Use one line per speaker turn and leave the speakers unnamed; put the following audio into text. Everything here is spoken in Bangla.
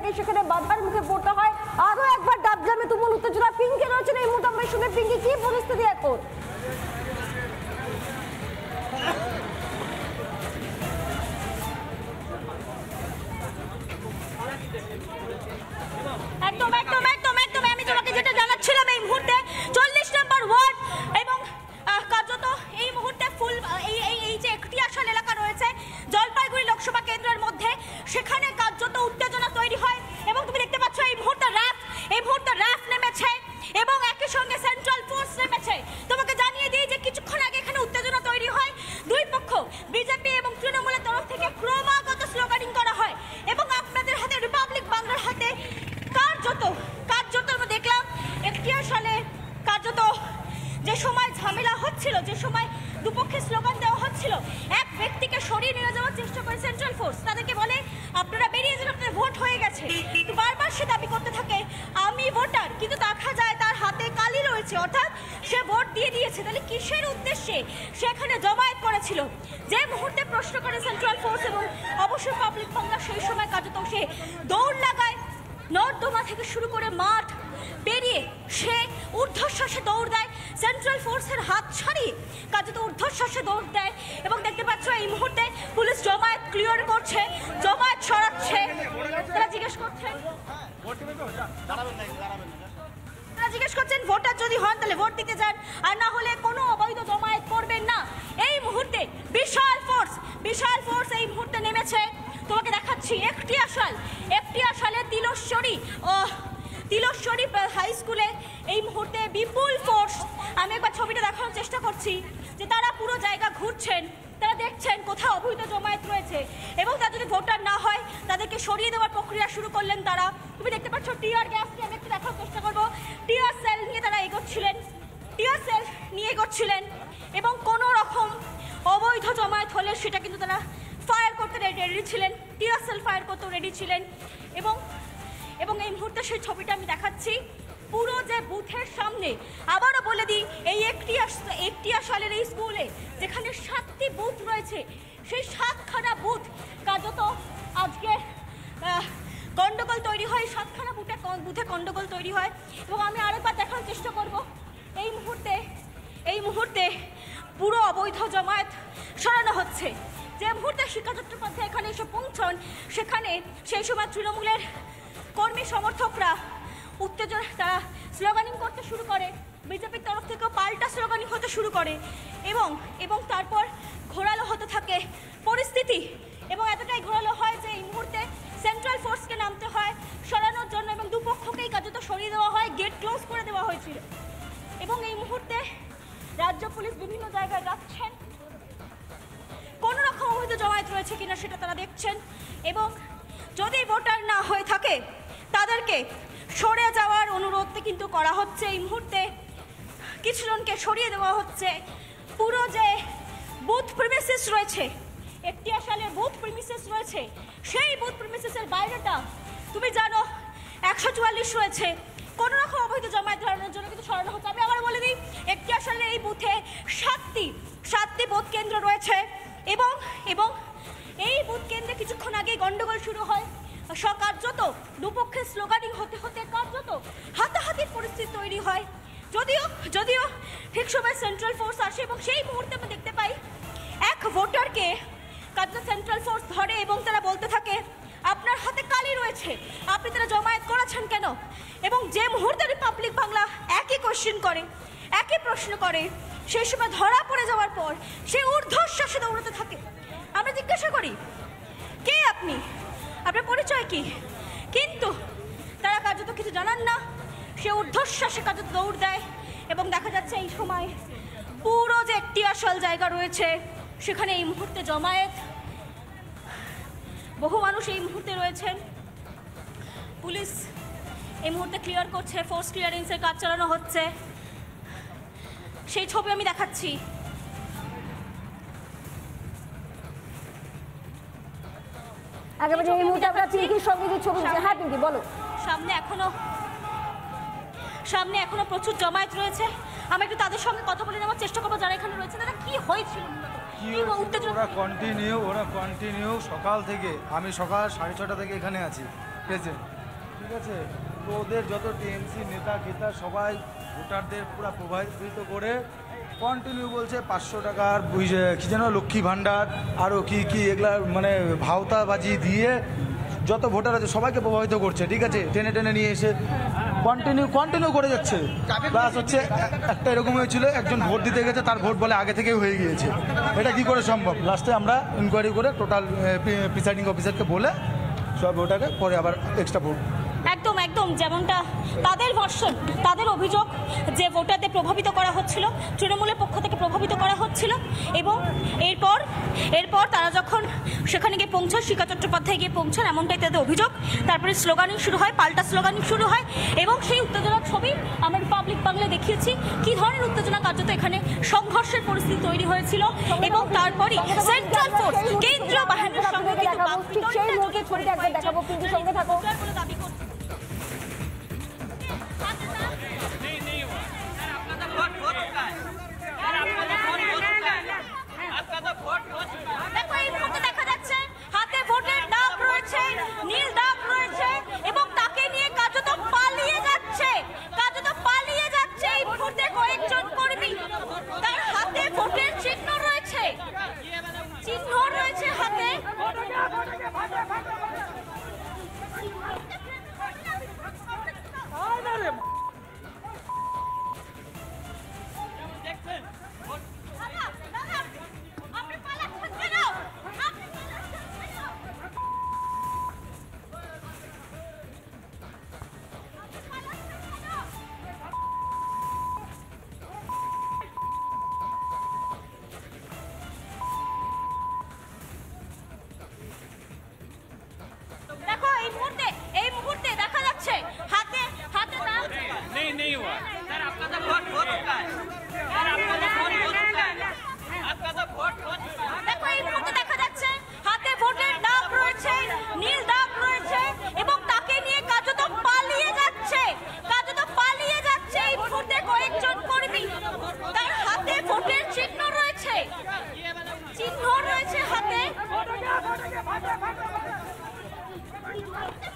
থাকে সেখানে বাধার মুখে পড়তে হয়। আরো একবার ডাবগ্রামে তুমুল উত্তেজনা, পিঙ্কি রয়েছেন এই মুহূর্তে আমাদের সঙ্গে। পিঙ্কি, কি পরিস্থিতি এখন?
একদম একদম একদম একদম আমি তোমাকে যেটা জানাচ্ছিলাম, এই মুহূর্তে 40 নম্বর ওয়ার্ড এবং কার্যত এই মুহূর্তে ফুল এই যে একটি আসল এলাকা রয়েছে জলপাইগুড়ি লোকসভা কেন্দ্রের মধ্যে, সেখানে কার্যত উত্তেজনা তৈরি হয়। এবং তুমি দেখতে পাচ্ছ এই মুহূর্তে র্যাফ নেমেছে এবং একই সঙ্গে সেন্ট্রাল ফোর্স নেমেছে। তোমাকে জানিয়ে দিই যে কিছুক্ষণ আগে এখানে উত্তেজনা তৈরি হয়। দুই পক্ষ বিজেপি এবং তৃণমূলের তরফ থেকে ক্রমাগত স্লোগানিং করা হয় এবং আপনাদের হাতে রিপাবলিক বাংলার হাতে কার্যত আমরা দেখলাম এখতিয়ার সালে কার্যত যে সময় ঝামেলা হচ্ছিল, যে সময় দুপক্ষে স্লোগান দেওয়া হচ্ছিল, এক ব্যক্তিকে সরিয়ে নিয়ে যাওয়ার চেষ্টা করে সেন্ট্রাল ফোর্স। তাদেরকে বলে আপনারা বেরিয়ে যান, আপনাদের ভোট হয়ে গেছে। কিন্তু বারবার সে দাবি করতে থাকে আমি ভোটার, কিন্তু দেখা যায় তার হাতে কালি রয়েছে, অর্থাৎ সে ভোট দিয়ে দিয়েছে। তাহলে কিসের উদ্দেশ্যে সেখানে জমায়েত করেছিল? যে মুহূর্তে প্রশ্ন করে সেন্ট্রাল ফোর্স এবং অবশ্যই পাবলিক বাংলা, সেই সময় কার্যত সে দৌড় লাগায়। নর্দমা থেকে শুরু করে মাঠ পেরিয়ে সে ঊর্ধ্বশ্বাসে দৌড় দেয়, সেন্ট্রাল ফোর্সের হাত ছাড়িয়ে কার্যত ঊর্ধ্বশ্বাসে দৌড় দেয়। এবং দেখতে পাচ্ছ এই মুহূর্তে পুলিশ জমায়েত ক্লিয়ার করছে, জমায়েত সরাচ্ছে। তারা জিজ্ঞেস করছেন ভোটার যদি হন তাহলে ভোট দিতে যান, আর না হলে কোনো অবৈধ জমায়েত করবেন না। এই মুহূর্তে বিশাল ফোর্স এই মুহূর্তে নেমেছে। তোমাকে দেখাচ্ছি একটিয়া সালে তিলশ্বরী হাই স্কুলে এই মুহূর্তে বিপুল ফোর্স। আমি একবার ছবিটা দেখানোর চেষ্টা করছি যে তারা পুরো জায়গা ঘুরছেন, তারা দেখছেন কোথাও অবৈধ জমায়েত রয়েছে এবং তারা যদি ভোটার না হয় তাদেরকে সরিয়ে দেওয়ার প্রক্রিয়া শুরু করলেন তারা। তুমি দেখতে পাচ্ছ টিয়ার গ্যাসকে আমি একটু দেখার চেষ্টা করবো। টিয়ার সেল নিয়ে তারা এগোচ্ছিলেন এবং কোনো রকম অবৈধ জমায়েত হলে সেটা কিন্তু তারা ফায়ার করতে রেডি ছিলেন, টিয়ার সেল ফায়ার করতেও রেডি ছিলেন। এবং এই মুহূর্তে সেই ছবিটা আমি দেখাচ্ছি পুরো যে বুথের সামনে। আবারও বলে দিই, এই একটিয়া সালের এই স্কুলে যেখানে 7টি বুথ রয়েছে, সেই 7খানা বুথ কার্যত আজকে গন্ডগোল তৈরি হয়। 7খানা বুথে গন্ডগোল তৈরি হয়। এবং আমি আরেকবার দেখানোর চেষ্টা করব, এই মুহূর্তে পুরো অবৈধ জমায়েত সরানো হচ্ছে। যে মুহূর্তে শিক্ষা চট্টোপাধ্যায় এখানে এসে পৌঁছন, সেখানে সেই সময় তৃণমূলের কর্মী সমর্থকরা উত্তেজনা, তারা স্লোগানিং করতে শুরু করে, বিজেপির তরফ থেকেও পাল্টা স্লোগানিং হতে শুরু করে এবং তারপর ঘোরালো হতে থাকে পরিস্থিতি। এবং এতটাই ঘোরালো হয় যে এই মুহূর্তে সেন্ট্রাল ফোর্সকে নামতে হয় সরানোর জন্য এবং দুপক্ষকেই কার্যত সরিয়ে দেওয়া হয়, গেট ক্লোজ করে দেওয়া হয়েছিল। এবং এই মুহূর্তে রাজ্য পুলিশ বিভিন্ন জায়গায় যাচ্ছেন, কোনো রকম অবৈধ জমায়েত রয়েছে কিনা সেটা তারা দেখছেন। এবং যদি ভোটার না হয়ে থাকে তাদেরকে সরে যাওয়ার অনুরোধ কিন্তু করা হচ্ছে। এই মুহূর্তে কিছু জনকে সরিয়ে দেওয়া হচ্ছে। পুরো যে বুথ প্রিমিসেস রয়েছে, একটিয়া সালের বুথ প্রিমিসেস রয়েছে, সেই বুথ প্রিমিসেসের বাইরেটা তুমি জানো 144 রয়েছে। কোনো রকম অবৈধ জমায়েত ধরানোর জন্য কিন্তু সরানো হচ্ছে। আমি আবার বলে দিই, একটিয়া সালের এই বুথে 7টি ভোট কেন্দ্র রয়েছে এবং এই বুথ কেন্দ্রে কিছুক্ষণ আগে গন্ডগোল শুরু হয়। কার্যত দুপক্ষের স্লোগানিং হতে কার্যত হাতাহাতির পরিস্থিতি তৈরি হয়। যদিও ঠিক সময় সেন্ট্রাল ফোর্স আসে এবং সেই মুহূর্তে আমরা দেখতে পাই এক ভোটারকে কার্যত সেন্ট্রাল ফোর্স ধরে এবং তারা বলতে থাকে আপনার হাতে কালি রয়েছে, আপনি তারা জমায়েত করেছেন কেন? এবং যে মুহূর্তে রিপাবলিক বাংলা একই প্রশ্ন করে, সেই সময় ধরা পড়ে যাওয়ার পর সে ঊর্ধ্বশ্বাসে দৌড়াতে থাকে। আমরা জিজ্ঞাসা করি কে আপনি, আপনার পরিচয় কি? কিন্তু তারা কার্যত কিছু জানান না, সে ঊর্ধ্বশ্বাসে কার্যত দৌড় দেয়। এবং দেখা যাচ্ছে এই সময় পুরো যে একটি আসল জায়গা রয়েছে সেখানে এই মুহূর্তে জমায়েত, বহু মানুষ এই মুহূর্তে রয়েছেন। পুলিশ এই মুহূর্তে ক্লিয়ার করছে, ফোর্স ক্লিয়ারেন্সের কাজ চালানো হচ্ছে। সেই ছবি আমি দেখাচ্ছি।
এই মুহূর্তে আমরা পিঙ্কির সঙ্গে যে ছবি, হ্যাঁ পিঙ্কি বলো।
সামনে এখনো প্রচুর জমায়েত রয়েছে। আমি একটু তাদের সঙ্গে কথা বলে নেওয়ার চেষ্টা করবো যারা এখানে রয়েছে, তারা কি হয়েছিল।
ওরা কন্টিনিউ সকাল থেকে, আমি সকাল 6:30 থেকে এখানে আছি, প্রেজেন্ট, ঠিক আছে। তো ওদের যত টিএমসি নেতা খেতা সবাই ভোটারদের পুরো প্রভাবিত করে কন্টিনিউ বলছে 500 টাকার কি যেন লক্ষ্মী ভাণ্ডার আরও কি কি এগুলা মানে ভাওতাবাজি দিয়ে যত ভোটার আছে সবাইকে প্রভাবিত করছে, ঠিক আছে। টেনে টেনে নিয়ে এসে কন্টিনিউ করে যাচ্ছে। প্লাস হচ্ছে একটা এরকম হয়েছিল, একজন ভোট দিতে গেছে, তার ভোট বলে আগে থেকেই হয়ে গিয়েছে। এটা কি করে সম্ভব? লাস্টে আমরা ইনকোয়ারি করে টোটাল প্রিসাইডিং অফিসারকে বলে সব ভোটারে পরে আবার এক্সট্রা ভোট।
একদম একদম, যেমনটা তাদের ভার্সন, তাদের অভিযোগ যে ভোটারদের প্রভাবিত করা হচ্ছিল, তৃণমূলের পক্ষ থেকে প্রভাবিত করা হচ্ছিল। এবং এরপর তারা যখন সেখানে গিয়ে পৌঁছায়, শিখা চট্টোপাধ্যায় গিয়ে পৌঁছান, এমনটাই তাদের অভিযোগ। তারপরে স্লোগানিং শুরু হয়, পাল্টা স্লোগানিং শুরু হয়। এবং সেই উত্তেজনার ছবি আমরা রিপাবলিক বাংলায় দেখিয়েছি, কী ধরনের উত্তেজনা কার্যত এখানে সংঘর্ষের পরিস্থিতি তৈরি হয়েছিল। এবং তারপরে সেন্ট্রাল ফোর্স, কেন্দ্রীয় বাহিনীর সঙ্গে কিন্তু
সেই মুহূর্তে ছবিটা একবার দেখাবো, কিন্তু সঙ্গে থাকো।
দাবি করছে। দেখো এই মুহূর্তে দেখা যাচ্ছে হাতে ভোটের দাগ রয়েছে, নীল দাগ রয়েছে, এবং তাকে নিয়ে কার্যত পালিয়ে যাচ্ছে এই মুহূর্তে কয়েকজন কর্মী। তার হাতে ভোটের চিহ্ন রয়েছে হাতে। দেখো এই মুহূর্তে দেখা যাচ্ছে হাতে দাগ।
नहीं हुआ सर, आपका तो वोट हो चुका है सर, आपका तो वोट हो चुका है, आपका तो वोट हो चुका है।
দেখো এই মুহূর্তে দেখা যাচ্ছে হাতে ভোটের দাগ রয়েছে, নীল দাগ রয়েছে, এবং তাকে নিয়ে কার্যত পালিয়ে যাচ্ছে এই মুহূর্তে কয়েকজন কর্মী। তার হাতে ভোটের চিহ্ন রয়েছে হাতে।